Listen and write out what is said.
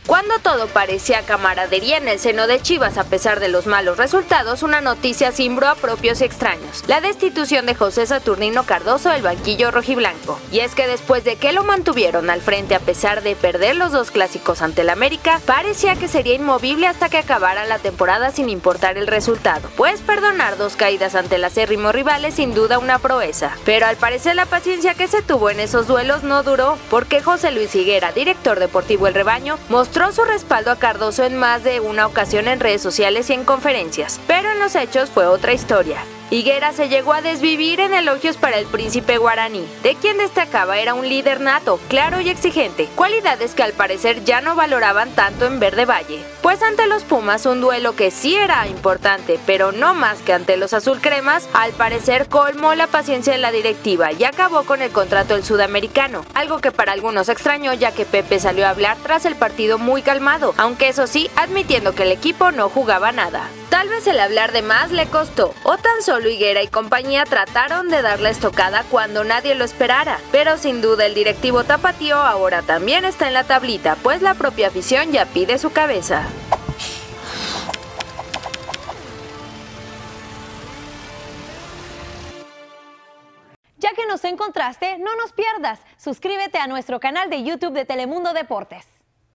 Cuando todo parecía camaradería en el seno de Chivas a pesar de los malos resultados, una noticia cimbró a propios y extraños: la destitución de José Saturnino Cardoso del banquillo rojiblanco. Y es que después de que lo mantuvieron al frente a pesar de perder los dos clásicos ante el América, parecía que sería inmovible hasta que acabara la temporada sin importar el resultado, pues perdonar dos caídas ante el acérrimo rival es sin duda una proeza. Pero al parecer la paciencia que se tuvo en esos duelos no duró, porque José Luis Higuera, director deportivo El Rebaño, mostró su respaldo a Cardoso en más de una ocasión en redes sociales y en conferencias, pero en los hechos fue otra historia. Higuera se llegó a desvivir en elogios para el príncipe guaraní, de quien destacaba era un líder nato, claro y exigente, cualidades que al parecer ya no valoraban tanto en Verde Valle. Pues ante los Pumas, un duelo que sí era importante, pero no más que ante los azulcremas, al parecer colmó la paciencia de la directiva y acabó con el contrato del sudamericano, algo que para algunos extrañó, ya que Pepe salió a hablar tras el partido muy calmado, aunque eso sí, admitiendo que el equipo no jugaba nada. Tal vez el hablar de más le costó, o tan solo Higuera y compañía trataron de dar la estocada cuando nadie lo esperara, pero sin duda el directivo tapatío ahora también está en la tablita, pues la propia afición ya pide su cabeza. Ya que nos encontraste, no nos pierdas. Suscríbete a nuestro canal de YouTube de Telemundo Deportes.